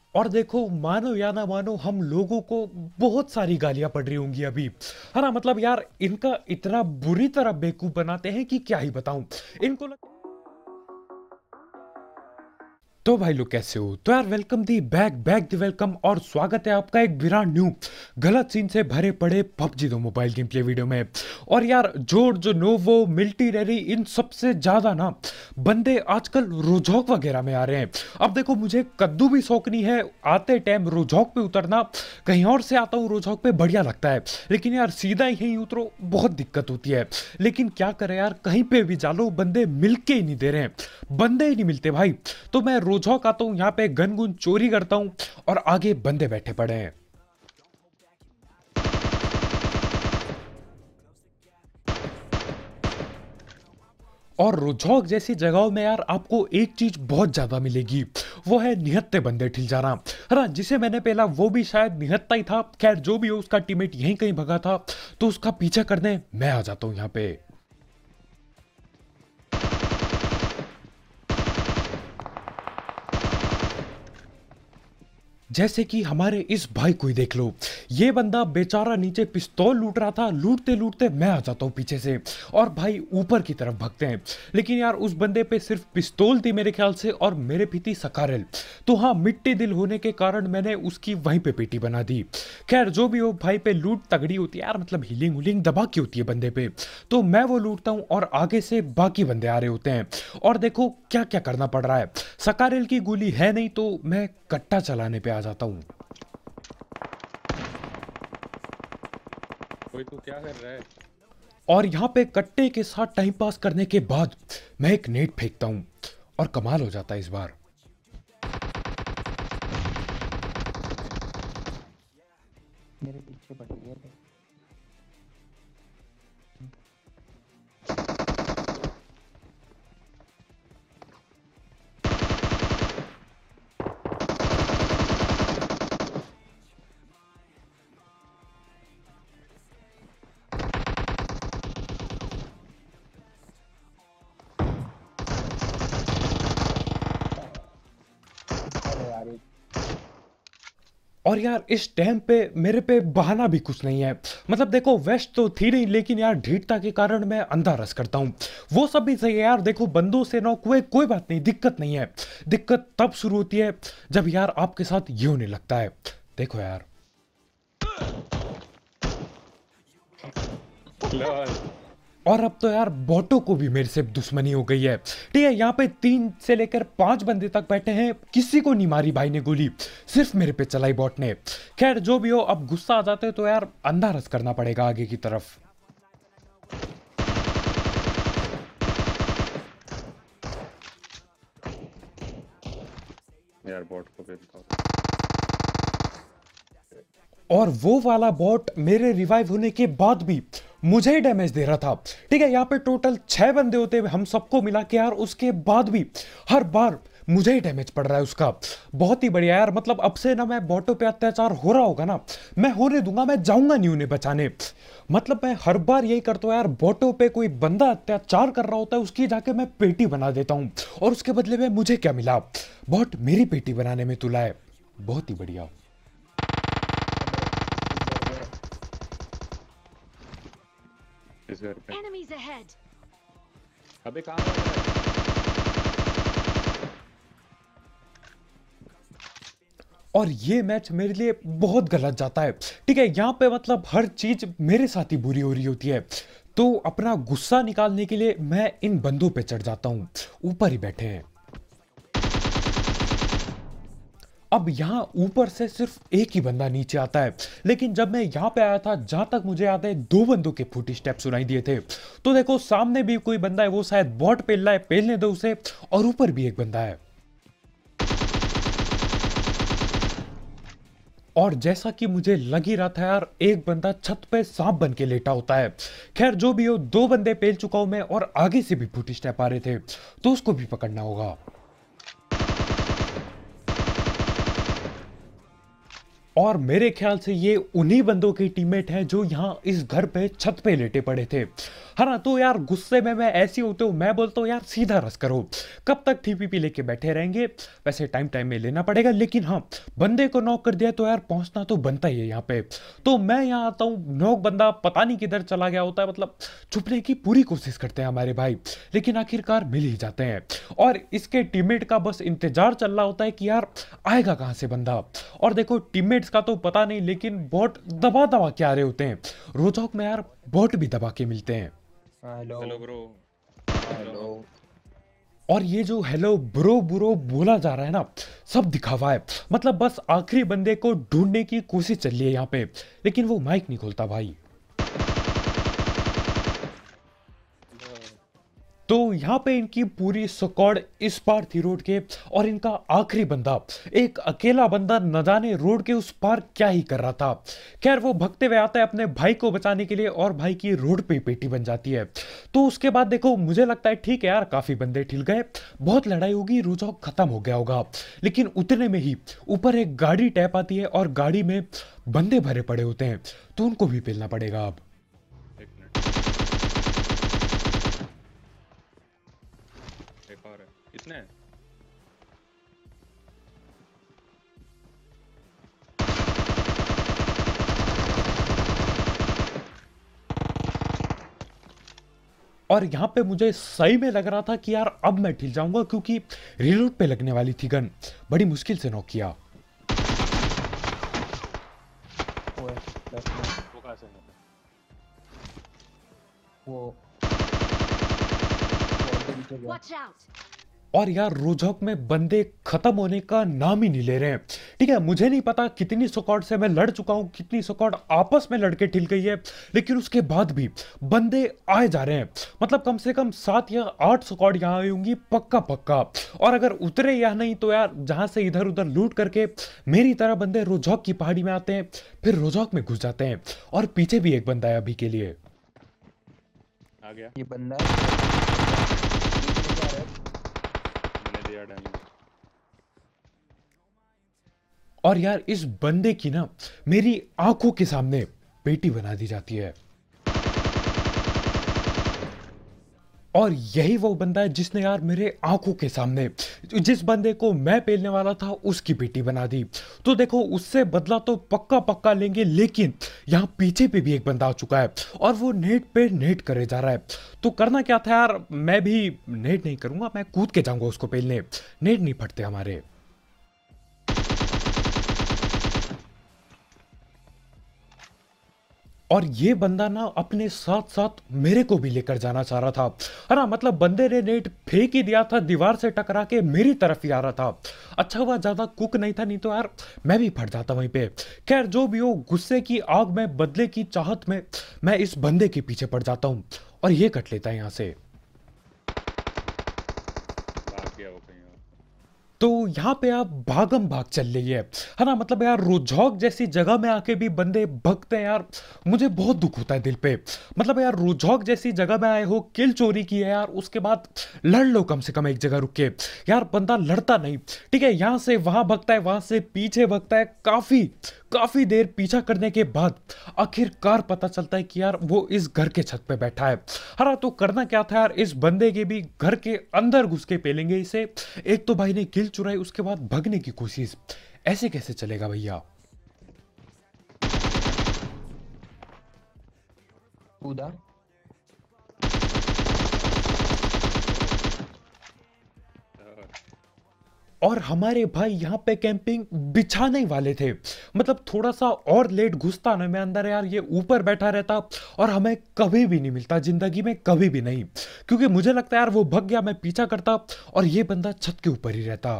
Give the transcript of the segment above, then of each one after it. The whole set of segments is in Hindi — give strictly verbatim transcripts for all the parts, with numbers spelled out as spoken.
और देखो, मानो या ना मानो, हम लोगों को बहुत सारी गालियां पड़ रही होंगी अभी, है ना। मतलब यार, इनका इतना बुरी तरह बेवकूफ बनाते हैं कि क्या ही बताऊं। इनको लग... तो भाई लोग कैसे हो? तो यार, welcome the back back the welcome, और स्वागत है आपका एक ब्रांड न्यू गलत सीन से भरे पड़े पबजी दो मोबाइल गेम प्ले वीडियो में। और यार, जोर जो नोवो मिल्टी रेरी, इन सबसे ज्यादा ना बंदे आजकल रोजॉक वगैरह में आ रहे हैं। अब देखो, मुझे कद्दू भी शौक नहीं है आते टाइम रोजॉक पे उतरना। कहीं और से आता हूँ रोजॉक पे, बढ़िया लगता है, लेकिन यार सीधा यहीं उतरो बहुत दिक्कत होती है। लेकिन क्या करें यार, कहीं पे भी जा लो बंदे मिलके ही नहीं दे रहे हैं, बंदे ही नहीं मिलते भाई। तो मैं रोजॉक आता हूं, यहां पे गन गुन चोरी करता हूं, और आगे बंदे बैठे पड़े हैं। और रोजॉक जैसी जगहों में यार आपको एक चीज बहुत ज्यादा मिलेगी, वो है निहत्ते बंदे ठिल जाना, है ना। जिसे मैंने पहला, वो भी शायद निहत्ता ही था। खैर जो भी हो, उसका टीममेट यहीं कहीं भगा था, तो उसका पीछा करने मैं आ जाता हूं यहां पे। जैसे कि हमारे इस भाई को ही देख लो, ये बंदा बेचारा नीचे पिस्तौल लूट रहा था, लूटते लूटते मैं आ जाता हूँ पीछे से, और भाई ऊपर की तरफ भागते हैं। लेकिन यार, उस बंदे पे सिर्फ पिस्तौल थी मेरे ख्याल से, और मेरे भी थी सकारल। तो हाँ, मिट्टी दिल होने के कारण मैंने उसकी वहीं पे पेटी बना दी। खैर जो भी हो, भाई पे लूट तगड़ी होती है यार, मतलब हीलिंग हुलिंग दबा की होती है बंदे पे। तो मैं वो लूटता हूँ, और आगे से बाकी बंदे आ रहे होते हैं। और देखो क्या क्या करना पड़ रहा है, सकारल की गोली है नहीं, तो मैं कट्टा चलाने पे आ जाता हूँ। कोई तू क्या कर रहा है? और यहाँ पे कट्टे के साथ टाइम पास करने के बाद मैं एक नेट फेंकता हूँ, और कमाल हो जाता है इस बार। मेरे पीछे पड़ी है तो। अरे यार ये और यार, इस टाइम पे मेरे पे बहाना भी कुछ नहीं है। मतलब देखो, वेस्ट तो थी नहीं, लेकिन यार ढीठता के कारण मैं अंधा रस करता हूँ। वो सब भी सही है यार, देखो बंदों से नॉक हुए कोई बात नहीं, दिक्कत नहीं है। दिक्कत तब शुरू होती है जब यार आपके साथ ये होने लगता है। देखो यार, लॉल। और अब तो यार बॉटो को भी मेरे से दुश्मनी हो गई है। ठीक है, यहाँ पे तीन से लेकर पांच बंदे तक बैठे हैं, किसी को नहीं मारी भाई ने गोली, सिर्फ मेरे पे चलाई बॉट ने। खैर जो भी हो, अब गुस्सा आ जाते तो यार अंधा रस करना पड़ेगा आगे की तरफ। यार बॉट को भेजता हूँ। और वो वाला बॉट मेरे रिवाइव होने के बाद भी मुझे ही डैमेज दे रहा था। ठीक है, यहाँ पे टोटल छह बंदे होते हैं हम सबको मिला के यार, उसके बाद भी हर बार मुझे ही डैमेज पड़ रहा है उसका। बहुत ही बढ़िया यार, मतलब अब से ना, मैं बॉटो पे अत्याचार हो रहा होगा ना, मैं होने दूंगा, मैं जाऊंगा नहीं उन्हें बचाने। मतलब मैं हर बार यही करता हूँ यार, बॉटो पे कोई बंदा अत्याचार कर रहा होता है, उसकी जाके मैं पेटी बना देता हूँ, और उसके बदले में मुझे क्या मिला? बॉट मेरी पेटी बनाने में तुला है। बहुत ही बढ़िया। इधर उधर। इस घर पे। Enemies ahead! अबे कहाँ भाग रहा है? और ये मैच मेरे लिए बहुत गलत जाता है। ठीक है, यहाँ पे मतलब हर चीज मेरे साथ ही बुरी हो रही होती है। तो अपना गुस्सा निकालने के लिए मैं इन बंदों पे चढ़ जाता हूँ, ऊपर ही बैठे हैं। अब यहाँ ऊपर से सिर्फ एक ही बंदा नीचे आता है, लेकिन जब मैं यहाँ पे आया था, जहां तक मुझे याद है, दो बंदों के फुट स्टेप सुनाई दिए थे। तो देखो, सामने भी कोई बंदा है, वो शायद बॉट पेल रहा है, पेलने दो उसे। और ऊपर भी एक बंदा है। और जैसा कि मुझे लग ही रहा था यार, एक बंदा छत पे सांप बन के लेटा होता है। खैर जो भी हो, दो बंदे पेल चुका हूं मैं, और आगे से भी फुट स्टेप आ रहे थे, तो उसको भी पकड़ना होगा। और मेरे ख्याल से ये उन्हीं बंदों के टीममेट हैं जो यहाँ इस घर पे छत पे लेटे पड़े थे। है ना। तो यार गुस्से में मैं ऐसी होते हूँ, मैं बोलता हूँ यार सीधा रस करो, कब तक टीपीपी लेके बैठे रहेंगे। वैसे टाइम टाइम में लेना पड़ेगा, लेकिन हाँ बंदे को नॉक कर दिया तो यार पहुंचना तो बनता ही है यहाँ पे। तो मैं यहाँ आता हूँ, नॉक बंदा पता नहीं किधर चला गया होता है, मतलब छुपने की पूरी कोशिश करते हैं हमारे भाई, लेकिन आखिरकार मिल ही जाते हैं। और इसके टीममेट का बस इंतजार चल रहा होता है कि यार आएगा कहाँ से बंदा। और देखो टीममेट्स का तो पता नहीं, लेकिन बॉट दबा दबा के आ रहे होते हैं। रोजॉक में यार बॉट भी दबा के मिलते हैं। Hello hello bro. हेलो। और ये जो हेलो ब्रो ब्रो बोला जा रहा है ना, सब दिखावा है। मतलब बस आखिरी बंदे को ढूंढने की कोशिश चल रही है यहाँ पे, लेकिन वो माइक नहीं खोलता भाई। तो यहाँ पे इनकी पूरी स्क्वाड इस पार थी रोड के, और इनका आखिरी बंदा, एक अकेला बंदा न जाने रोड के उस पार क्या ही कर रहा था। खैर वो भगते हुए आता है अपने भाई को बचाने के लिए, और भाई की रोड पे पेटी बन जाती है। तो उसके बाद देखो मुझे लगता है ठीक है यार, काफी बंदे ठिल गए, बहुत लड़ाई होगी, रोजॉक खत्म हो गया होगा। लेकिन उतने में ही ऊपर एक गाड़ी टैप आती है, और गाड़ी में बंदे भरे पड़े होते हैं, तो उनको भी पेलना पड़ेगा अब। एक मिनट, एक और है। कितने हैं? और यहाँ पे मुझे सही में लग रहा था कि यार अब मैं ठिल जाऊंगा, क्योंकि रिलोड पे लगने वाली थी गन, बड़ी मुश्किल से नॉक किया। वो है, लेफ्ट में, वो कहाँ से है? वो वो उनके पीछे गया। Watch out! और यार रोजॉक में बंदे खत्म होने का नाम ही नहीं ले रहे हैं। ठीक है, मुझे नहीं पता कितनी स्क्वाड से मैं लड़ चुका हूं, कितनी स्क्वाड आपस में लड़के ठिल गई है, लेकिन उसके बाद भी बंदे आए जा रहे हैं। मतलब कम से कम सात या आठ स्क्वाड यहाँ आई होंगी पक्का पक्का। और अगर उतरे या नहीं तो यार जहां से इधर उधर लूट करके मेरी तरह बंदे रोजॉक की पहाड़ी में आते हैं, फिर रोजॉक में घुस जाते हैं। और पीछे भी एक बंदा है अभी के लिए। आ गया, ये बंदा है, ये क्या है? मैंने दिया डैमेज। और यार इस बंदे की ना मेरी आंखों के सामने पेटी बना दी जाती है। और यही वो बंदा है जिसने यार मेरे आंखों के सामने जिस बंदे को मैं पेलने वाला था उसकी पेटी बना दी। तो देखो उससे बदला तो पक्का पक्का लेंगे, लेकिन यहाँ पीछे पे भी एक बंदा आ चुका है, और वो नेट पे नेट करे जा रहा है। तो करना क्या था यार, मैं भी नेट नहीं करूंगा, मैं कूद के जाऊंगा उसको पेलने। नेट नहीं फटते हमारे। और ये बंदा ना अपने साथ साथ मेरे को भी लेकर जाना चाह रहा था, है ना। मतलब बंदे ने नेट फेंक ही दिया था, दीवार से टकरा के मेरी तरफ ही आ रहा था। अच्छा हुआ ज्यादा कुक नहीं था, नहीं तो यार मैं भी फट जाता वहीं पे। खैर जो भी हो, गुस्से की आग में बदले की चाहत में मैं इस बंदे के पीछे पड़ जाता हूँ, और ये कट लेता है यहाँ से। भाग गया वो कहीं और। तो यहाँ पे आप भागम भाग चल रही है है ना। मतलब यार रोजॉक जैसी जगह में आके भी बंदे भगते हैं यार, मुझे बहुत दुख होता है दिल पे। मतलब यार रोजॉक जैसी जगह में आए हो, किल चोरी की है यार, उसके बाद लड़ लो कम से कम एक जगह रुक के। यार बंदा लड़ता नहीं, ठीक है, यहाँ से वहां भगता है, वहां से पीछे भगता है, काफी काफी देर पीछा करने के बाद आखिरकार पता चलता है कि यार वो इस घर के छत पे बैठा है। हरा तो करना क्या था यार, इस बंदे के भी घर के अंदर घुस के पेलेंगे इसे। एक तो भाई ने किल चुराई, उसके बाद भगने की कोशिश, ऐसे कैसे चलेगा भैया। कूदा। और हमारे भाई यहाँ पे कैंपिंग बिछाने वाले थे। मतलब थोड़ा सा और लेट घुसता ना मैं अंदर यार, ये ऊपर बैठा रहता और हमें कभी भी नहीं मिलता, जिंदगी में कभी भी नहीं। क्योंकि मुझे लगता है यार वो भग गया, मैं पीछा करता और ये बंदा छत के ऊपर ही रहता।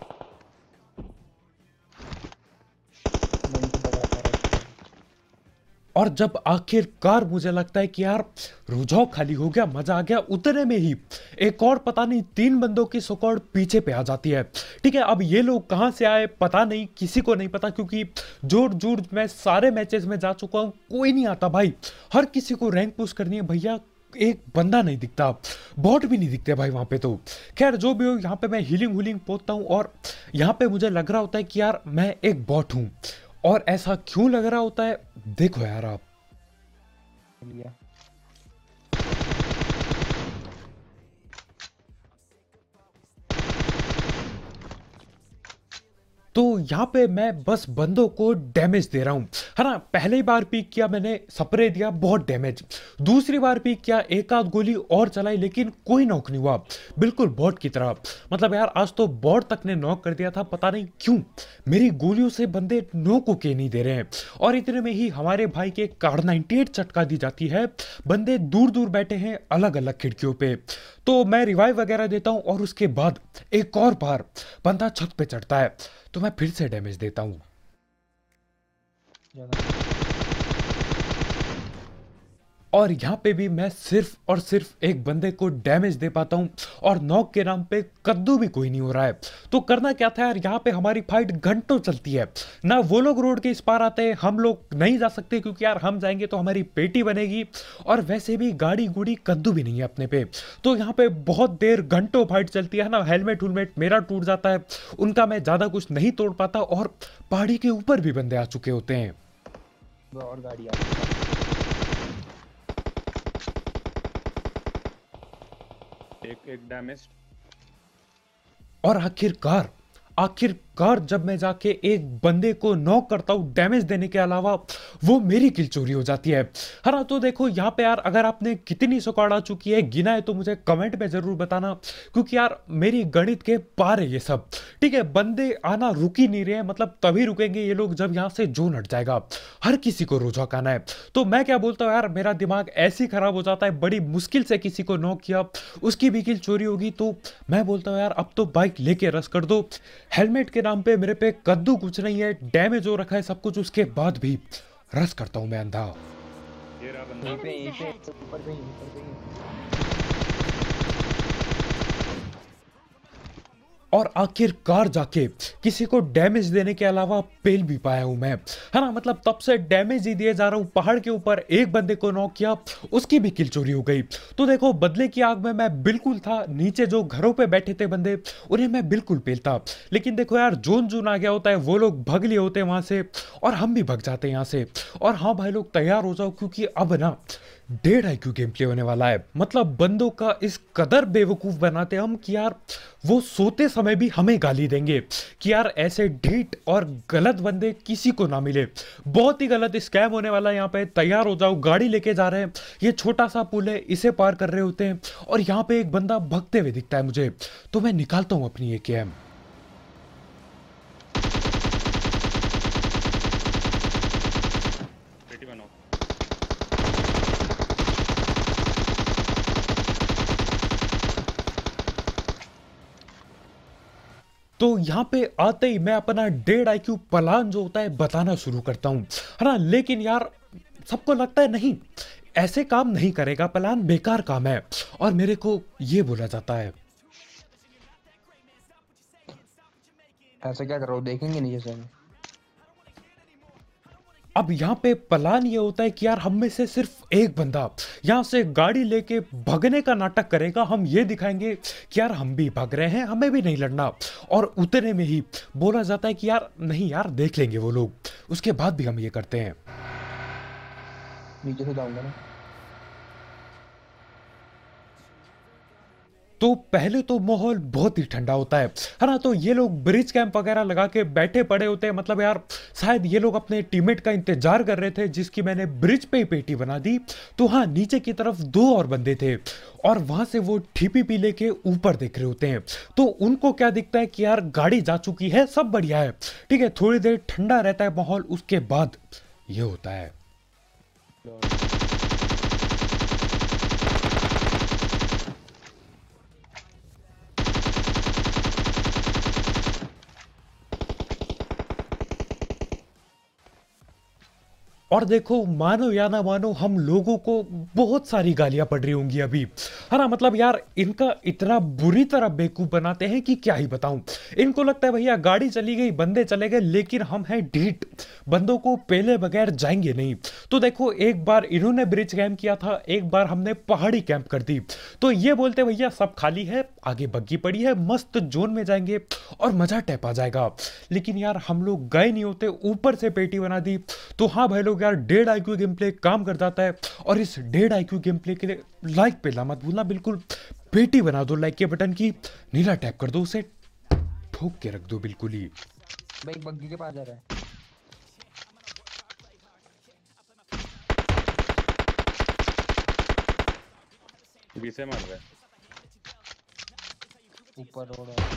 नहीं तो बड़ा था। और जब आखिरकार मुझे लगता है कि यार रुझाव खाली हो गया, मजा आ गया, उतने में ही एक और पता नहीं तीन बंदों की स्क्वाड पीछे पे आ जाती है। ठीक है, अब ये लोग कहां से आए पता नहीं, किसी को नहीं पता, क्योंकि जोड़ जोड़ मैं सारे मैचेस में जा चुका हूं, कोई नहीं आता भाई। हर किसी को रैंक पुश करनी है भैया, एक बंदा नहीं दिखता, बॉट भी नहीं दिखते भाई वहां पे। तो खैर जो भी हो, यहाँ पे मैं हीलिंग हुलिंग पोतता हूँ और यहाँ पे मुझे लग रहा होता है कि यार मैं एक बॉट हूँ। और ऐसा क्यों लग रहा होता है, देखो यार आप। लिया तो यहाँ पे मैं बस बंदों को डैमेज दे रहा हूँ, है ना। पहली बार पीक किया मैंने, स्प्रे दिया, बहुत डैमेज। दूसरी बार पीक किया, एक आध गोली और चलाई, लेकिन कोई नॉक नहीं हुआ, बिल्कुल बॉट की तरह। मतलब यार आज तो बॉट तक ने नॉक कर दिया था, पता नहीं क्यों मेरी गोलियों से बंदे नॉक के नहीं दे रहे हैं। और इतने में ही हमारे भाई के कार नाइन्टी एट चटका दी जाती है। बंदे दूर दूर बैठे हैं अलग अलग खिड़कियों पे, तो मैं रिवाइव वगैरह देता हूँ और उसके बाद एक और बार बंदा छत पे चढ़ता है, तो मैं फिर से डैमेज देता हूं। ज्यादा और यहां पे भी मैं सिर्फ और सिर्फ एक बंदे को डैमेज दे पाता हूं, और नॉक के नाम पे कद्दू भी कोई नहीं हो रहा है। तो करना क्या था यार, यहां पे हमारी फाइट घंटों चलती है ना। वो लोग रोड के इस पार आते हैं, हम लोग नहीं जा सकते, क्योंकि यार हम जाएंगे तो हमारी पेटी बनेगी, और वैसे भी गाड़ी गुड़ी कद्दू भी नहीं है अपने पे। तो यहाँ पे बहुत देर घंटों फाइट चलती है ना। हेलमेट हुलमेट मेरा टूट जाता है, उनका मैं ज्यादा कुछ नहीं तोड़ पाता, और पहाड़ी के ऊपर भी बंदे आ चुके होते हैं। वो और गाड़ी आ रही है। एक एक डैमेज। और आखिरकार आखिरकार जब मैं जाके एक बंदे को नॉक करता हूं डैमेज देने के अलावा, वो मेरी किल चोरी हो जाती है। है ना। तो देखो यहाँ पे यार, अगर आपने कितनी स्क्वाड आ चुकी है गिना है तो मुझे कमेंट में जरूर बताना, क्योंकि यार मेरी गणित के पार है ये सब। ठीक है, बंदे आना रुक ही नहीं रहे हैं, मतलब तभी रुकेंगे ये लोग जब यहाँ से जोन हट जाएगा। हर किसी को रोजाक आना है। तो मैं क्या बोलता हूँ यार, मेरा दिमाग ऐसे ही खराब हो जाता है, बड़ी मुश्किल से किसी को नॉक किया, उसकी भी किल चोरी होगी। तो मैं बोलता हूँ यार, अब तो बाइक लेके रश कर दो। हेलमेट के नाम पे मेरे पे कद्दू कुछ नहीं है, डैमेज हो रखा है सब कुछ, उसके बाद भी रश करता हूं मैं अंधा। ये रहा बंदा। यहीं पे यहीं पे ऊपर पे ही ऊपर पे ही। और आखिरकार जाके किसी को डैमेज देने के अलावा पेल भी पाया हूं मैं, है ना। मतलब तब से डैमेज ही दिए जा रहा हूं। पहाड़ के ऊपर एक बंदे को नॉक किया, उसकी भी किल चोरी हो गई। तो देखो, बदले की आग में मैं बिल्कुल था, नीचे जो घरों पे बैठे थे बंदे, उन्हें मैं बिल्कुल पेलता। लेकिन देखो यार, जोन जोन आ गया होता है, वो लोग भग लिए होते हैं वहां से, और हम भी भग जाते हैं यहाँ से। और हाँ भाई लोग, तैयार हो जाओ, क्योंकि अब ना डेढ़ आईक्यू गेम प्ले होने वाला है। मतलब बंदों का इस कदर बेवकूफ बनाते हम कि यार वो सोते समय भी हमें गाली देंगे कि यार ऐसे ढीठ और गलत बंदे किसी को ना मिले। बहुत ही गलत स्कैम होने वाला है यहाँ पे, तैयार हो जाओ। गाड़ी लेके जा रहे हैं, ये छोटा सा पुल है, इसे पार कर रहे होते हैं, और यहाँ पे एक बंदा भगते हुए दिखता है मुझे, तो मैं निकालता हूँ अपनी ए के एम। पेटी बनाओ। तो यहाँ पे आते ही मैं अपना डेढ़ आईक्यू प्लान जो होता है बताना शुरू करता हूँ, है ना। लेकिन यार सबको लगता है नहीं, ऐसे काम नहीं करेगा, प्लान बेकार काम है, और मेरे को ये बोला जाता है। ऐसा क्या कर रहा हूँ, देखेंगे नीचे से। अब यहाँ पे प्लान ये होता है कि यार हम में से सिर्फ एक बंदा यहाँ से गाड़ी लेके भगने का नाटक करेगा। हम ये दिखाएंगे कि यार हम भी भाग रहे हैं, हमें भी नहीं लड़ना, और उतने में ही बोला जाता है कि यार नहीं यार, देख लेंगे वो लोग। उसके बाद भी हम ये करते हैं। नीचे से जाऊंगा ना। तो पहले तो माहौल बहुत ही ठंडा होता है है ना। तो ये लोग ब्रिज कैंप वगैरह लगा के बैठे पड़े होते हैं। मतलब यार शायद ये लोग अपने टीममेट का इंतजार कर रहे थे, जिसकी मैंने ब्रिज पे ही पेटी बना दी। तो हाँ, नीचे की तरफ दो और बंदे थे, और वहां से वो ठीपी पी लेके ऊपर देख रहे होते हैं। तो उनको क्या दिखता है कि यार गाड़ी जा चुकी है, सब बढ़िया है, ठीक है। थोड़ी देर ठंडा रहता है माहौल, उसके बाद ये होता है। और देखो मानो या ना मानो हम लोगों को बहुत सारी गालियां पड़ रही होंगी अभी, है ना। मतलब यार इनका इतना बुरी तरह बेवकूफ बनाते हैं कि क्या ही बताऊं। इनको लगता है भैया गाड़ी चली गई, बंदे चले गए, लेकिन हम हैं ढीठ, बंदों को पहले बगैर जाएंगे नहीं। तो देखो एक बार इन्होंने ब्रिज कैंप किया था, एक बार हमने पहाड़ी कैंप कर दी। तो ये बोलते भैया सब खाली है, आगे बग्गी पड़ी है, मस्त जोन में जाएंगे और मजा टैप आ जाएगा। लेकिन यार हम लोग गए नहीं होते, ऊपर से पेटी बना दी। तो हाँ भाई लोग यार, डेढ़ आईक्यू गेम प्ले काम कर जाता है। और इस डेढ़ आईक्यू गेम प्ले के लिए लाइक पे ला मत भूलना, बिल्कुल पेटी बना दो लाइक के बटन की, नीला टैप कर दो, उसे ठोक के रख दो बिल्कुल ही। भाई बग्गी के पास जा रहा है। बी से मार रहा है। ऊपर रोड है।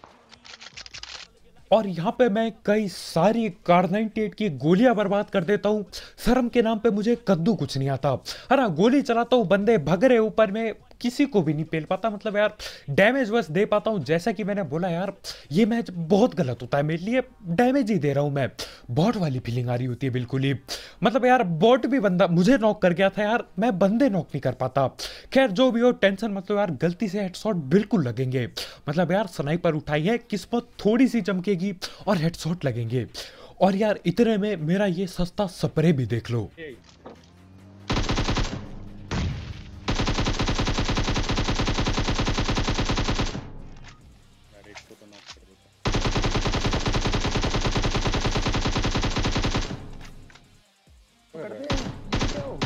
और यहाँ पे मैं कई सारी कार नाइंटी एट की गोलियां बर्बाद कर देता हूँ। शर्म के नाम पे मुझे कद्दू कुछ नहीं आता, है ना। गोली चलाता हूँ, बंदे भग रहे ऊपर में, किसी को भी नहीं पेल पाता। मतलब यार डैमेज बस दे पाता हूँ। जैसा कि मैंने बोला यार, ये मैच बहुत गलत होता है मेरे लिए, डैमेज ही दे रहा हूँ मैं। बॉट वाली फीलिंग आ रही होती है बिल्कुल ही। मतलब यार बॉट भी बंदा मुझे नॉक कर गया था यार, मैं बंदे नॉक नहीं कर पाता। खैर जो भी हो, टेंशन मतलब यार, गलती से हेडशॉट बिल्कुल लगेंगे। मतलब यार स्नाइपर उठाई है, किस्मत थोड़ी सी चमकेगी और हेडशॉट लगेंगे। और यार इतने में मेरा ये सस्ता स्प्रे भी देख लो। ये यार इसको तो नॉक कर देता। कर दे, ये क्या हो?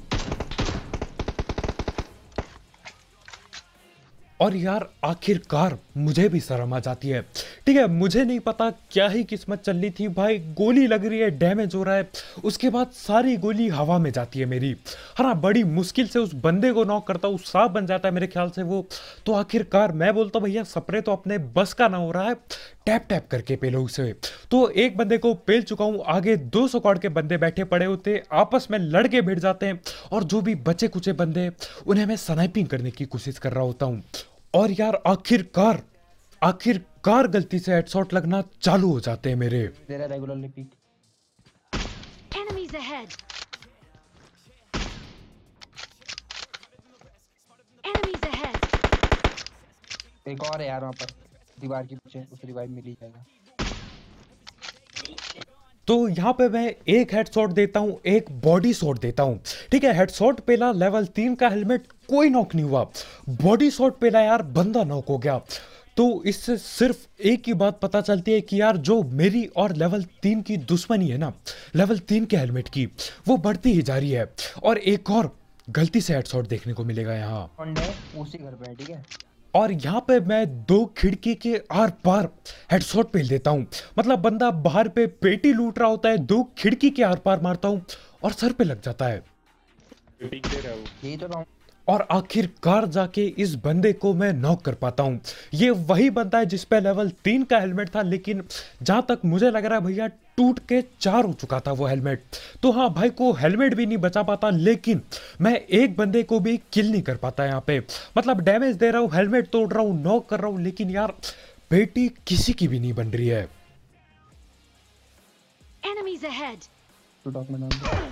और यार आखिरकार मुझे भी शर्म आ जाती है। ठीक है, मुझे नहीं पता क्या ही किस्मत चल रही थी भाई, गोली लग रही है, डैमेज हो रहा है, उसके बाद सारी गोली हवा में जाती है मेरी। हाँ, बड़ी मुश्किल से उस बंदे को नॉक करता हूँ, सांप बन जाता है मेरे ख्याल से वो। तो आखिरकार मैं बोलता हूँ भैया स्प्रे तो अपने बस का ना हो रहा है, टैप टैप करके पेलो उसे। तो एक बंदे को पेल चुका हूँ, आगे दो सौ कॉड के बंदे बैठे पड़े होते, आपस में लड़के भिड़ जाते हैं, और जो भी बचे कुचे बंदे उन्हें मैं स्नाइपिंग करने की कोशिश कर रहा होता हूँ। और यार आखिरकार आखिरकार गलती से हेडशॉट लगना चालू हो जाते हैं मेरे। तेरा regularly pick. Enemies ahead! Enemies ahead! एक और है यार वहाँ पर दीवार के पीछे, उसे रिवाइव मिल ही जाएगा। तो यहाँ पे मैं एक हेडशॉट देता हूँ, एक बॉडी शॉट देता हूँ। ठीक है, हेडशॉट पेला, लेवल तीन का हेलमेट, कोई नॉक नहीं हुआ। बॉडी शॉट पेला यार, बंदा नॉक हो गया। तो इससे सिर्फ एक ही बात पता चलती है कि यार जो मेरी और लेवल तीन की दुश्मनी है ना, लेवल तीन के हेलमेट की, वो बढ़ती ही जा रही है। और एक और गलती से हेडशॉट देखने को मिलेगा यहाँ। फंड है उसी घर पे है, ठीक है। और यहाँ पे मैं दो खिड़की के आर पार हेडशॉट पेल देता हूँ। मतलब बंदा बाहर पे पेटी लूट रहा होता है, दो खिड़की के आर पार मारता हूँ और सर पे लग जाता है। पिक दे रहा हूँ। यही तो राउंड। और आखिरकार जाके इस बंदे को मैं नॉक कर पाता हूँ। ये वही बंदा है जिस पे लेवल तीन का हेलमेट था, लेकिन जहां तक मुझे लग रहा है भैया टूट के चार हो चुका था वो हेलमेट। तो हाँ, भाई को हेलमेट भी नहीं बचा पाता, लेकिन मैं एक बंदे को भी किल नहीं कर पाता यहाँ पे। मतलब डैमेज दे रहा हूँ, हेलमेट तोड़ रहा हूँ, नॉक कर रहा हूँ, लेकिन यार बेटी किसी की भी नहीं बन रही है। Enemies ahead! टू टॉक में नाम दे।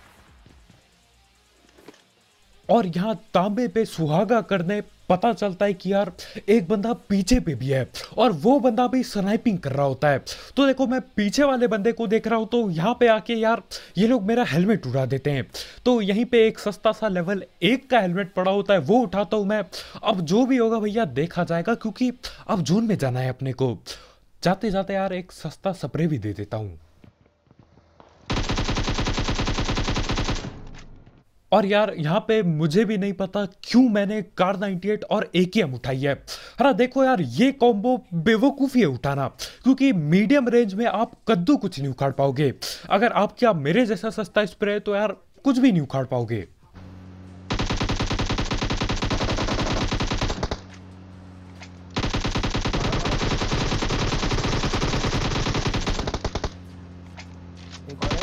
और यहाँ तांबे पे सुहागा करने पता चलता है कि यार एक बंदा पीछे पे भी है, और वो बंदा भी स्नाइपिंग कर रहा होता है। तो देखो मैं पीछे वाले बंदे को देख रहा हूँ, तो यहाँ पे आके यार ये लोग मेरा हेलमेट उड़ा देते हैं। तो यहीं पे एक सस्ता सा लेवल एक का हेलमेट पड़ा होता है, वो उठाता हूँ मैं। अब जो भी होगा भैया देखा जाएगा, क्योंकि अब जोन में जाना है अपने को। जाते जाते यार एक सस्ता स्प्रे भी दे देता हूँ। और यार यहाँ पे मुझे भी नहीं पता क्यों मैंने कार नाइंटी एट और ए के एम उठाई है। हाँ देखो यार, ये कॉम्बो बेवकूफ़ी है उठाना, क्योंकि मीडियम रेंज में आप कद्दू कुछ नहीं उखाड़ पाओगे। अगर आप क्या मेरे जैसा सस्ता स्प्रे है तो यार कुछ भी नहीं उखाड़ पाओगे। एक और है।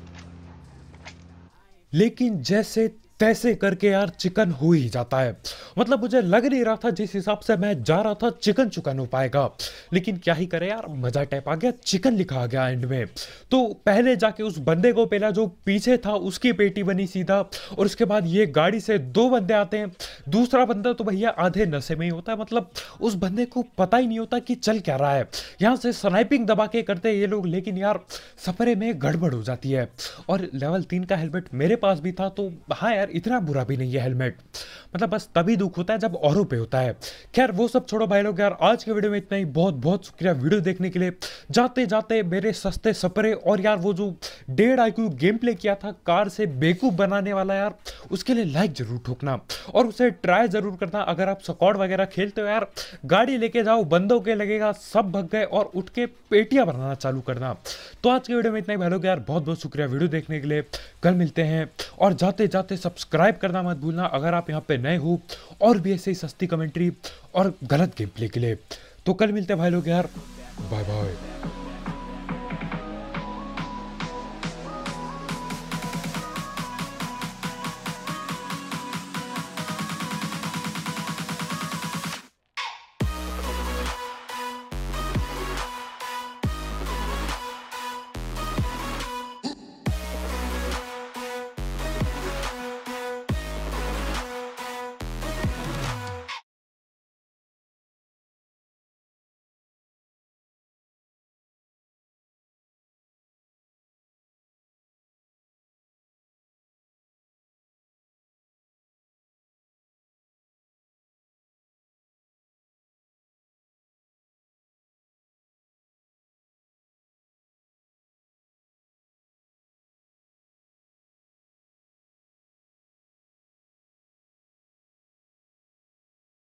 लेकिन जैसे तैसे करके यार चिकन हो ही जाता है। मतलब मुझे लग नहीं रहा था जिस हिसाब से मैं जा रहा था चिकन चुकन हो पाएगा, लेकिन क्या ही करे यार, मजा टाइप आ गया, चिकन लिखा आ गया एंड में। तो पहले जाके उस बंदे को पहला जो पीछे था उसकी पेटी बनी सीधा, और उसके बाद ये गाड़ी से दो बंदे आते हैं। दूसरा बंदा तो भैया आधे नशे में ही होता है, मतलब उस बंदे को पता ही नहीं होता कि चल क्या रहा है। यहाँ से स्नाइपिंग दबा के करते हैं ये लोग, लेकिन यार सफरे में गड़बड़ हो जाती है। और लेवल तीन का हेलमेट मेरे पास भी था, तो हाँ यार इतना बुरा भी नहीं है हेलमेट, मतलब बस तभी दुख होता है जब औरों पे होता है। खैर वो सब छोड़ो भाई लोग, यार आज के वीडियो में इतना ही। बहुत बहुत शुक्रिया वीडियो देखने के लिए। जाते जाते मेरे सस्ते सपरे, और यार वो जो डेढ़ आई क्यू गेम प्ले किया था कार से बेवकूफ बनाने वाला, यार उसके लिए लाइक जरूर ठोकना और उसे ट्राई जरूर करना। अगर आप स्क्वाड वगैरह खेलते हो यार, गाड़ी लेके जाओ, बंदों के लगेगा सब भग गए और उठ के पेटियां बनाना चालू करना। तो आज के वीडियो में इतना ही भाई लोग, यार बहुत बहुत शुक्रिया वीडियो देखने के लिए। कल मिलते हैं, और जाते जाते सब्सक्राइब करना मत भूलना अगर आप यहाँ पे नए हो, और भी ऐसे ही सस्ती कमेंट्री और गलत गेम प्ले के लिए। तो कल मिलते हैं भाई लोग यार, बाय बाय।